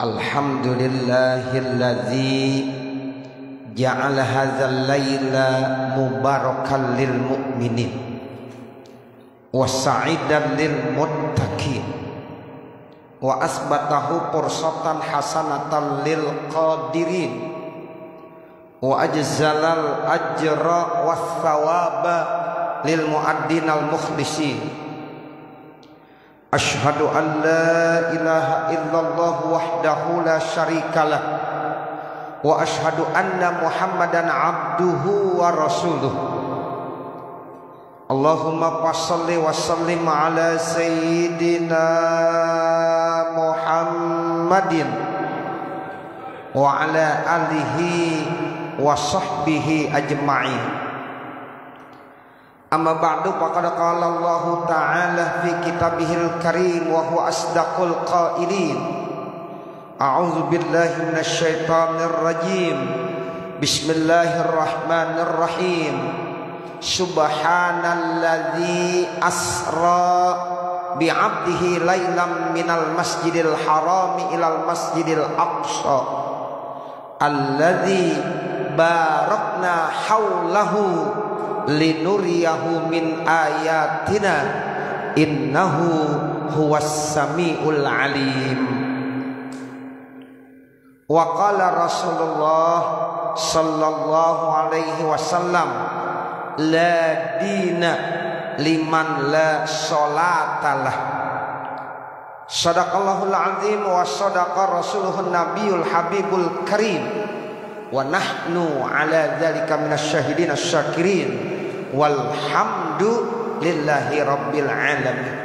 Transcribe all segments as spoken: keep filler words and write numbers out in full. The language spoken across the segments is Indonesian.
Alhamdulillahilladzi ja'ala hadzal laila mubarakan lil mu'minin wa sa'idan lil muttaqin wa asbatahu fursatan hasanatan lil qadirin wa ajzalal ajra was thawaba lil muaddinal mukhlisin. Asyhadu an la ilaha illallah wahdahu la syarikalah wa asyhadu anna Muhammadan abduhu wa rasuluh. Allahumma shalli wa sallim ala sayyidina Muhammadin wa ala alihi wa sahbihi ajma'in. Amma ba'du, faqad qala Allah ta'ala fi kitabihil karim wa huwa asdaqul qailin. A'udzu billahi minasy syaithanir rajim. Bismillahirrahmanirrahim. Subhanalladzi asra bi'abdihi lailam minal masjidil harami ilal masjidil aqsa alladzi barakna haulahu linuriyahu min ayatina innahu huwas samiul alim. Wa qala Rasulullah sallallahu alaihi wasallam la dina liman la sholatalah. Sadaqallahul azim wa sadaqa rasuluhun nabiyul habibul karim wa nahnu ala dzalika minasyahidin asyakirin walhamdu lillahi rabbil alamin.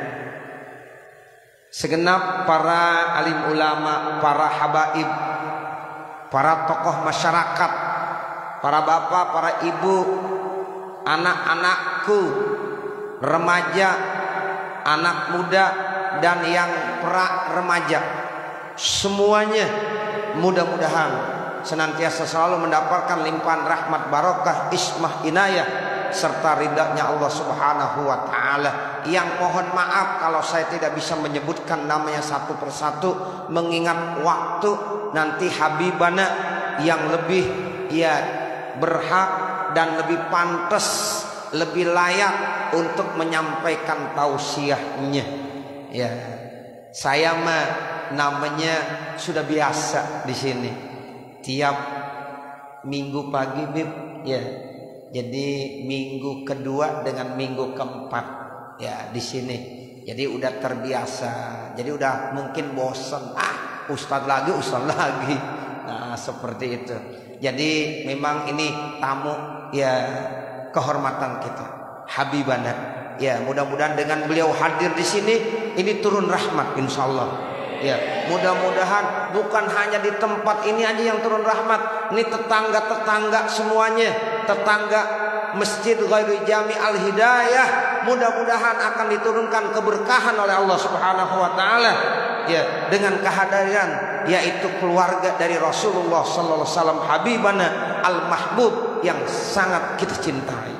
Segenap para alim ulama, para habaib, para tokoh masyarakat, para bapak, para ibu, anak-anakku, remaja, anak muda dan yang pra remaja, semuanya mudah-mudahan senantiasa selalu mendapatkan limpahan rahmat barokah ismah inayah serta ridhanya Allah Subhanahu wa taala. Yang mohon maaf kalau saya tidak bisa menyebutkan namanya satu persatu, mengingat waktu. Nanti habibana yang lebih ya berhak dan lebih pantas, lebih layak untuk menyampaikan tausiahnya. Ya, saya mah namanya sudah biasa di sini. Tiap minggu pagi, Bib, ya. Jadi minggu kedua dengan minggu keempat, ya di sini. Jadi udah terbiasa. Jadi udah mungkin bosan. Ah, ustadz lagi, ustadz lagi. Nah, seperti itu. Jadi memang ini tamu ya kehormatan kita, habibana. Ya, mudah-mudahan dengan beliau hadir di sini ini turun rahmat insyaallah. Ya, mudah-mudahan bukan hanya di tempat ini aja yang turun rahmat. Ini tetangga-tetangga semuanya, tetangga Masjid Ghairul Jami Al Hidayah, mudah-mudahan akan diturunkan keberkahan oleh Allah Subhanahu wa taala ya dengan kehadiran yaitu keluarga dari Rasulullah sallallahu alaihi wasallam habibana al mahbub yang sangat kita cintai.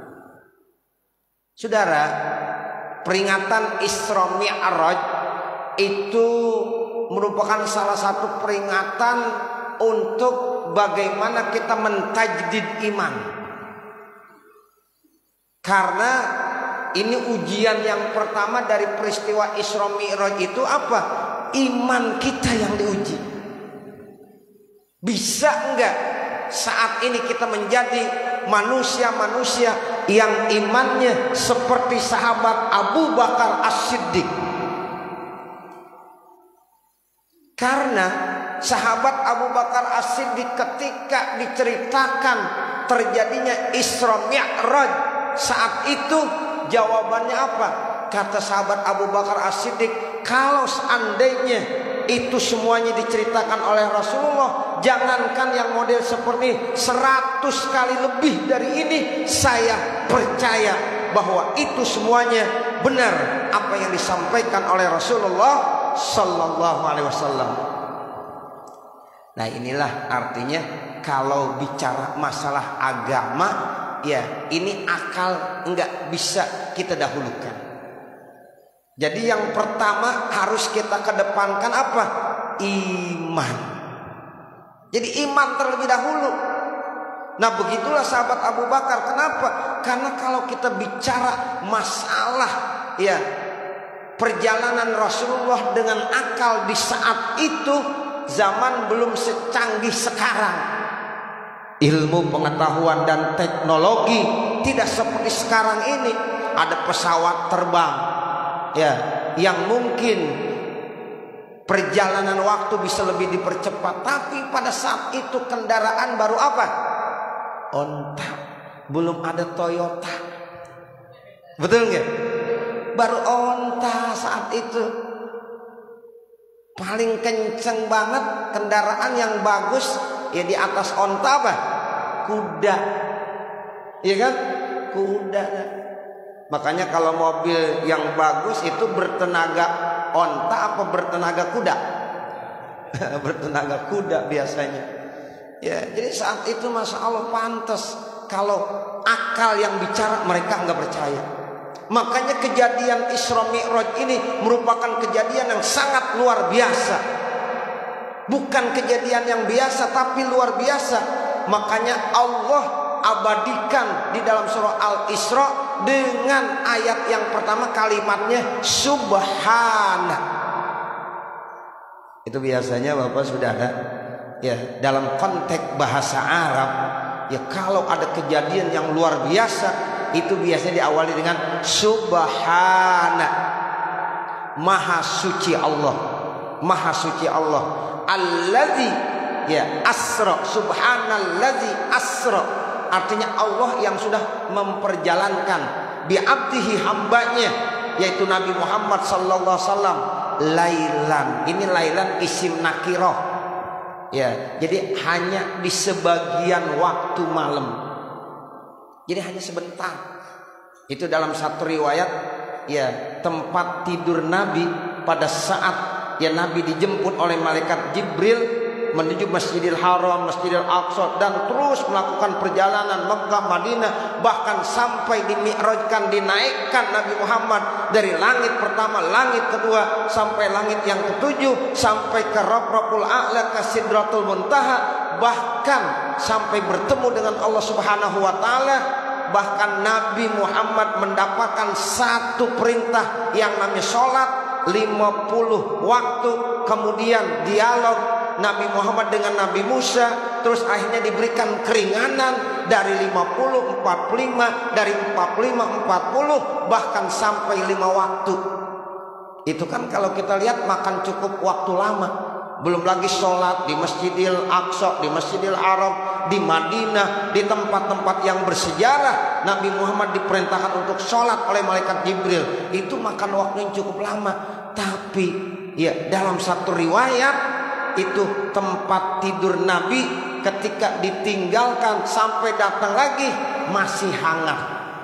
Saudara, peringatan Isra Mi'raj itu merupakan salah satu peringatan untuk bagaimana kita mentajdid iman. Karena ini ujian yang pertama dari peristiwa Isra Mi'raj itu apa? Iman kita yang diuji. Bisa enggak saat ini kita menjadi manusia-manusia yang imannya seperti sahabat Abu Bakar As-Siddiq? Karena sahabat Abu Bakar As-Siddiq ketika diceritakan terjadinya Isra Mi'raj, saat itu jawabannya apa? Kata sahabat Abu Bakar As-Siddiq, kalau seandainya itu semuanya diceritakan oleh Rasulullah, jangankan yang model seperti seratus kali lebih dari ini, saya percaya bahwa itu semuanya benar apa yang disampaikan oleh Rasulullah sallallahu alaihi wasallam. Nah, inilah artinya kalau bicara masalah agama, ya ini akal enggak bisa kita dahulukan. Jadi yang pertama harus kita kedepankan apa? Iman. Jadi iman terlebih dahulu. Nah begitulah sahabat Abu Bakar. Kenapa? Karena kalau kita bicara masalah ya perjalanan Rasulullah dengan akal di saat itu, zaman belum secanggih sekarang. Ilmu pengetahuan dan teknologi tidak seperti sekarang ini. Ada pesawat terbang ya yang mungkin perjalanan waktu bisa lebih dipercepat. Tapi pada saat itu kendaraan baru apa? Onta. Belum ada Toyota. Betul nggak? Baru onta saat itu. Paling kenceng banget kendaraan yang bagus ya di atas onta apa? Kuda. Iya kan? Kuda. Makanya kalau mobil yang bagus itu bertenaga onta apa bertenaga kuda? Bertenaga kuda biasanya. Ya, jadi saat itu masya Allah pantas kalau akal yang bicara mereka nggak percaya. Makanya kejadian Isra Mi'raj ini merupakan kejadian yang sangat luar biasa. Bukan kejadian yang biasa tapi luar biasa. Makanya Allah abadikan di dalam surah Al-Isra dengan ayat yang pertama kalimatnya Subhana. Itu biasanya Bapak Saudara ya dalam konteks bahasa Arab ya kalau ada kejadian yang luar biasa itu biasanya diawali dengan Subhana. Maha suci Allah. Maha suci Allah. Allazi ya asra. Subhanallazi asra. Artinya Allah yang sudah memperjalankan bi'abdihi hambanya yaitu Nabi Muhammad sallallahu alaihi wasallam lailan. Ini lailan isim nakirah. Ya, jadi hanya di sebagian waktu malam. Jadi hanya sebentar. Itu dalam satu riwayat ya tempat tidur Nabi pada saat ya Nabi dijemput oleh malaikat Jibril menuju Masjidil Haram, Masjidil Aqsa dan terus melakukan perjalanan Mekah, Madinah, bahkan sampai dimi'rajkan, dinaikkan Nabi Muhammad dari langit pertama, langit kedua sampai langit yang ketujuh, sampai ke Rabbul A'la, ke Sidratul Muntaha, bahkan sampai bertemu dengan Allah Subhanahu wa taala. Bahkan Nabi Muhammad mendapatkan satu perintah yang namanya sholat lima puluh waktu, kemudian dialog Nabi Muhammad dengan Nabi Musa, terus akhirnya diberikan keringanan dari lima puluh, empat puluh lima, dari empat puluh lima, empat puluh, bahkan sampai lima waktu. Itu kan kalau kita lihat makan cukup waktu lama. Belum lagi sholat di Masjidil Aqsa, di Masjidil Haram, di Madinah, di tempat-tempat yang bersejarah. Nabi Muhammad diperintahkan untuk sholat oleh malaikat Jibril. Itu makan waktu yang cukup lama. Tapi ya dalam satu riwayat itu tempat tidur Nabi ketika ditinggalkan sampai datang lagi masih hangat.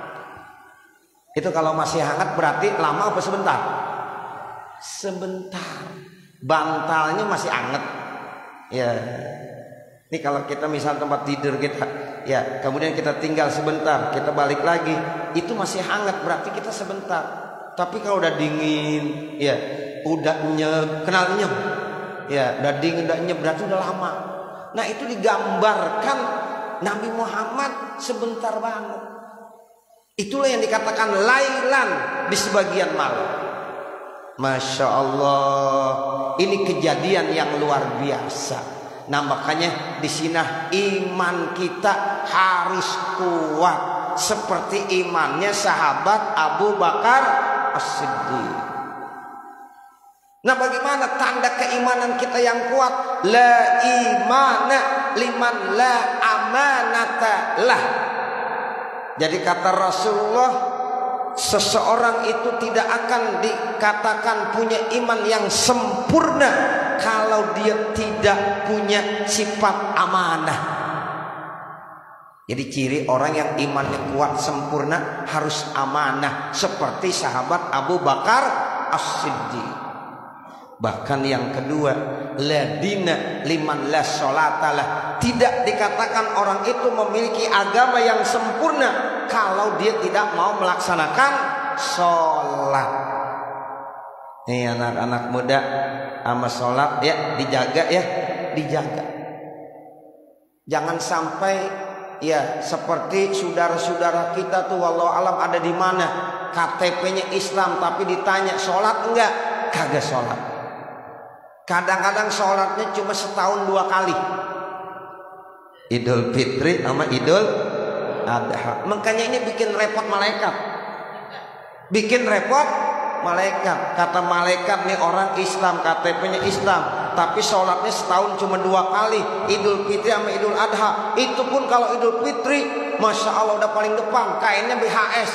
Itu kalau masih hangat berarti lama apa sebentar? Sebentar. Bantalnya masih hangat. Ya. Ini kalau kita misal tempat tidur kita, ya, kemudian kita tinggal sebentar, kita balik lagi, itu masih hangat berarti kita sebentar. Tapi kalau udah dingin, ya, udah nyep, kenal nyep. Ya, udah dingin, udah nyep, berarti udah lama. Nah, itu digambarkan Nabi Muhammad sebentar banget. Itulah yang dikatakan lailan di sebagian malam. Masya Allah, ini kejadian yang luar biasa. Nah, makanya di sini iman kita harus kuat seperti imannya sahabat Abu Bakar As-Siddiq. Nah, bagaimana tanda keimanan kita yang kuat? La imana liman la amanata lah. Jadi kata Rasulullah, seseorang itu tidak akan dikatakan punya iman yang sempurna kalau dia tidak punya sifat amanah. Jadi ciri orang yang imannya kuat sempurna harus amanah seperti sahabat Abu Bakar As-Siddiq. Bahkan yang kedua, ladina liman la sholatalah. Tidak dikatakan orang itu memiliki agama yang sempurna kalau dia tidak mau melaksanakan sholat. Nih anak-anak muda, sama sholat ya dijaga ya, dijaga. Jangan sampai ya seperti saudara-saudara kita tuh wallahu alam ada di mana K T P-nya Islam tapi ditanya sholat enggak, kagak sholat. Kadang-kadang sholatnya cuma setahun dua kali, Idul Fitri sama Idul Adha. Makanya ini bikin repot malaikat, bikin repot malaikat. Kata malaikat nih orang Islam K T P-nya Islam tapi sholatnya setahun cuma dua kali, Idul Fitri sama Idul Adha. Itu pun kalau Idul Fitri Masya Allah udah paling depan, kainnya B H S,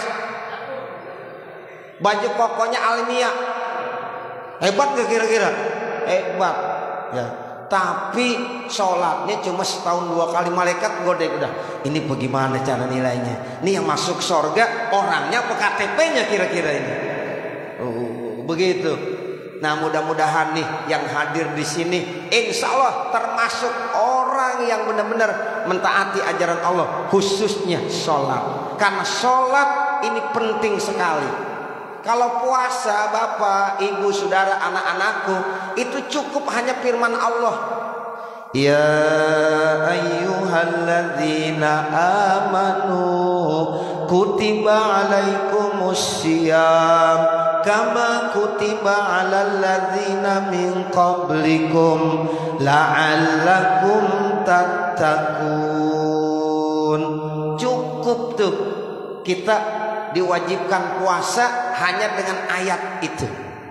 baju kokonya Almia. Hebat gak kira-kira? Hebat ya. Tapi sholatnya cuma setahun dua kali. Malaikat godek udah, ini bagaimana cara nilainya? Ini yang masuk surga orangnya apa K T P-nya kira-kira ini? Oh, begitu. Nah mudah-mudahan nih yang hadir di sini insya Allah termasuk orang yang benar-benar mentaati ajaran Allah, khususnya sholat. Karena sholat ini penting sekali. Kalau puasa bapak, ibu, saudara, anak-anakku itu cukup hanya firman Allah. Ya ayyuhalladzina amanu kutiba alaikumus syiyam kama kutiba alal ladzina min qablikum la'allakum tattaqun. Cukup tuh kita diwajibkan puasa hanya dengan ayat itu.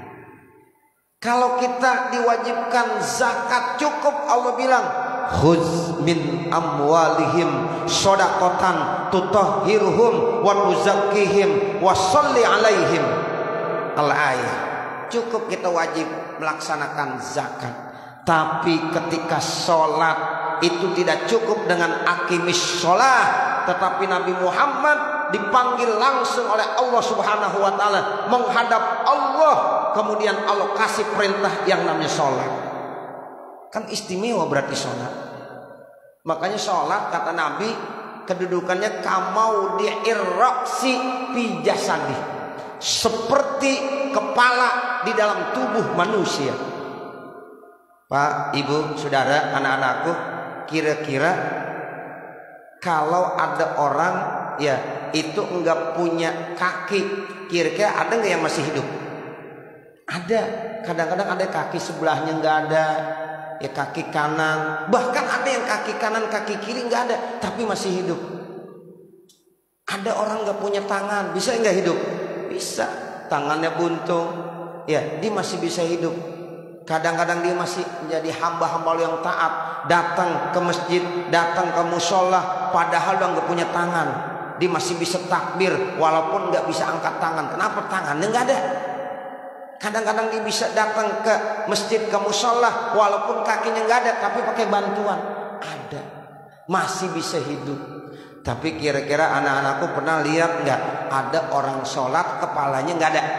Kalau kita diwajibkan zakat cukup Allah bilang khudz min amwalihim shadaqatan tutahhiruhum wa tuzakkihim wa sholli alaihim. Al-ayat. Cukup kita wajib melaksanakan zakat. Tapi ketika sholat itu tidak cukup dengan aqimis sholat, tetapi Nabi Muhammad dipanggil langsung oleh Allah Subhanahu wa taala menghadap Allah, kemudian Allah kasih perintah yang namanya sholat. Kan istimewa berarti sholat. Makanya sholat kata Nabi kedudukannya kamau di'irraksi fi jasadi, seperti kepala di dalam tubuh manusia. Pak, ibu, saudara, anak-anakku, kira-kira kalau ada orang ya itu enggak punya kaki, kira-kira ada enggak yang masih hidup? Ada. Kadang-kadang ada kaki sebelahnya enggak ada, ya kaki kanan, bahkan ada yang kaki kanan kaki kiri enggak ada tapi masih hidup. Ada orang enggak punya tangan, bisa enggak hidup? Bisa. Tangannya buntung, ya dia masih bisa hidup. Kadang-kadang dia masih menjadi hamba-hamba yang taat, datang ke masjid, datang ke musola, padahal dia enggak punya tangan. Dia masih bisa takbir walaupun nggak bisa angkat tangan. Kenapa? Tangannya nggak ada. Kadang-kadang dia bisa datang ke masjid, ke musola walaupun kakinya nggak ada tapi pakai bantuan. Ada. Masih bisa hidup. Tapi kira-kira anak-anakku pernah lihat nggak ada orang sholat kepalanya nggak ada?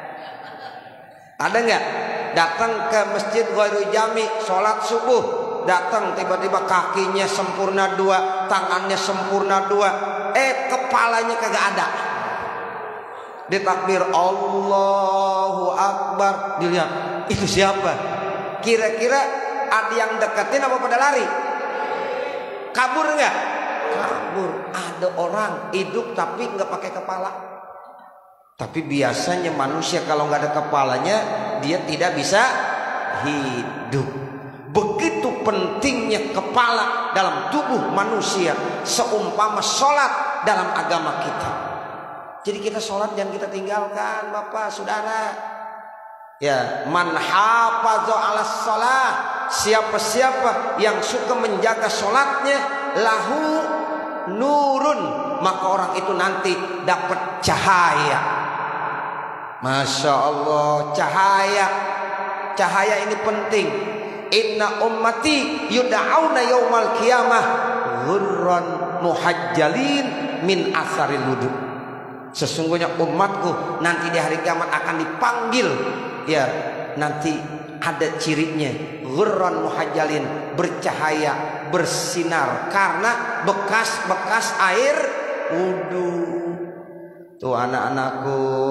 Ada nggak? Datang ke masjid Ghairul Jami sholat subuh, datang tiba-tiba kakinya sempurna dua, tangannya sempurna dua, eh kepalanya kagak ada. Ditakbir Allahu Akbar, dilihat itu siapa? Kira-kira ada yang deketin apa pada lari? Kabur nggak? Kabur. Ada orang hidup tapi nggak pakai kepala. Tapi biasanya manusia kalau nggak ada kepalanya dia tidak bisa hidup. Begitu pentingnya kepala dalam tubuh manusia, seumpama sholat dalam agama kita. Jadi kita sholat jangan kita tinggalkan, bapak, saudara. Ya, man hafaza ala sholat, siapa-siapa yang suka menjaga sholatnya, lahu nurun, maka orang itu nanti dapat cahaya. Masya Allah, cahaya. Cahaya ini penting. Inna ummati yud'auna yaumal qiyamah ghurran muhajjalin min asaril wudu. Sesungguhnya umatku nanti di hari kiamat akan dipanggil, ya nanti ada cirinya, ghurran muhajjalin, bercahaya, bersinar karena bekas-bekas air wudu. Tuh anak-anakku,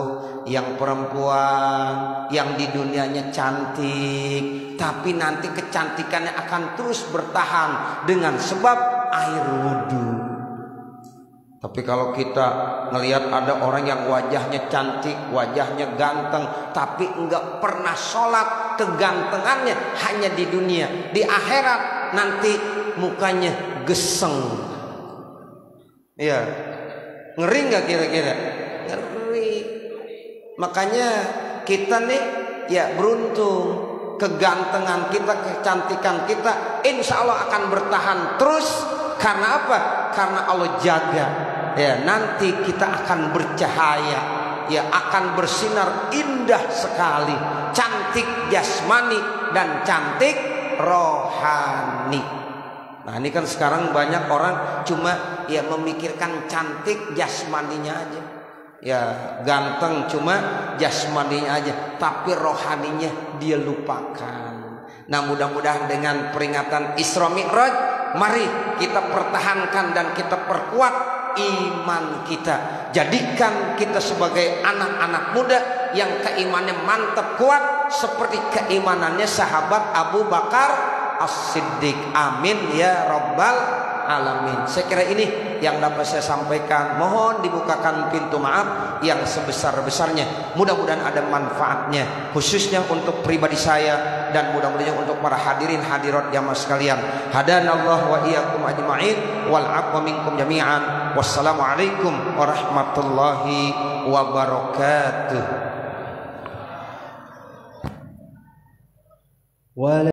yang perempuan yang di dunianya cantik, tapi nanti kecantikannya akan terus bertahan dengan sebab air wudhu. Tapi kalau kita ngelihat ada orang yang wajahnya cantik, wajahnya ganteng, tapi enggak pernah sholat, kegantengannya hanya di dunia, di akhirat nanti mukanya geseng. Iya, ngeri nggak kira-kira? Ngeri. Makanya kita nih ya beruntung, kegantengan kita, kecantikan kita insya Allah akan bertahan terus. Karena apa? Karena Allah jaga. Ya, nanti kita akan bercahaya, ya akan bersinar indah sekali, cantik jasmani dan cantik rohani. Nah ini kan sekarang banyak orang cuma ya memikirkan cantik jasmaninya aja, ya ganteng cuma jasmaninya aja, tapi rohaninya dia lupakan. Nah mudah-mudahan dengan peringatan Isra Mi'raj, mari kita pertahankan dan kita perkuat iman kita. Jadikan kita sebagai anak-anak muda yang keimanannya mantap kuat seperti keimanannya sahabat Abu Bakar As-Siddiq. Amin ya rabbal alamin. Saya kira ini yang dapat saya sampaikan. Mohon dibukakan pintu maaf yang sebesar-besarnya. Mudah-mudahan ada manfaatnya, khususnya untuk pribadi saya dan mudah-mudahan untuk para hadirin hadirat jamaah sekalian. Hadanallah wa iyyakum ajma'in wal 'afwa minkum jami'an. Wassalamualaikum warahmatullahi wabarakatuh.